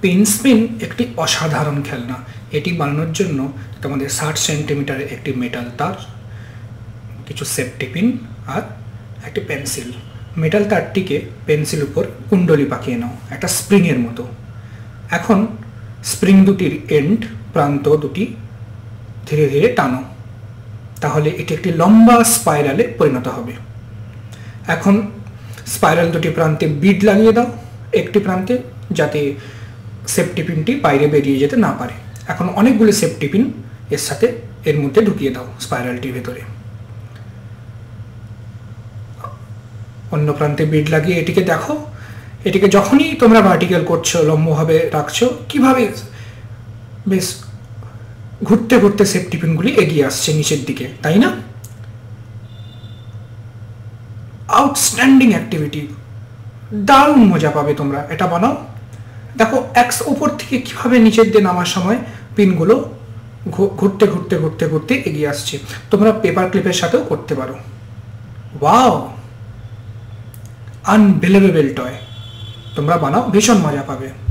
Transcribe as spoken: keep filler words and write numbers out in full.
Pin spin একটি অসাধারণ খেলনা। এটি বানানোর জন্য তোমাদের ষাট সেন্টিমিটারের একটি মেটাল তার, কিছু সেফটি পিন আর একটি পেন্সিল। মেটাল তারটিকে পেন্সিল উপর কুণ্ডলি পাকিয়ে নাও একটা স্প্রিংয়ের মতো। এখন স্প্রিং দুটির এন্ড প্রান্ত দুটি ধীরে ধীরে টানো, তাহলে এটি একটি লম্বা স্পাইরালে পরিণত হবে। এখন স্পাইরাল দুটি প্রান্তে বিড লাগিয়ে দাও, একটি প্রান্তে, যাতে সেফটি পিনটি বাইরে বেরিয়ে যেতে না পারে। এখন অনেকগুলো সেফটি পিন এর সাথে এর মধ্যে ঢুকিয়ে দাও স্পাইরালটির ভেতরে। অন্য প্রান্তে বিড লাগিয়ে এটিকে দেখো, এটিকে যখনই তোমরা ভার্টিক্যাল করছো, লম্বভাবে রাখছো, কিভাবে বেশ ঘুরতে ঘুরতে সেফটি পিনগুলি এগিয়ে আসছে নিচের দিকে, তাই না? আউটস্ট্যান্ডিং অ্যাক্টিভিটি, দারুণ মজা পাবে তোমরা এটা বানাও। দেখো এক্স উপর থেকে কিভাবে নিচের দিয়ে নামার সময় পিনগুলো ঘুরতে ঘুরতে ঘুরতে ঘুরতে এগিয়ে আসছে। তোমরা পেপার ক্লিপের সাথেও করতে পারো। ওয়াও, আনবিলিভেবল টয়, তোমরা বানাও, ভীষণ মজা পাবে।